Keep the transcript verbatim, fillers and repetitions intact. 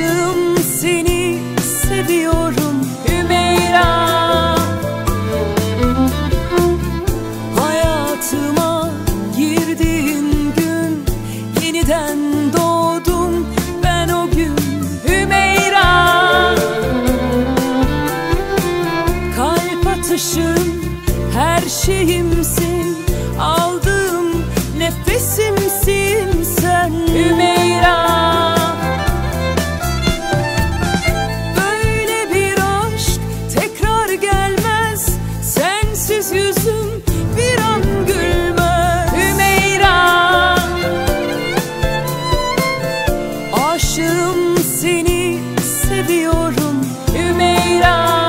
Aşığım, seni seviyorum Hümeyra. Hayatıma girdiğin gün yeniden doğdum ben o gün Hümeyra. Kalp atışım, her şeyimsin, aldığım nefesimsin sen Hümeyra. Böyle bir aşk tekrar gelmez, sensiz yüzüm bir an gülmez Hümeyra. Aşığım, seni seviyorum Hümeyra.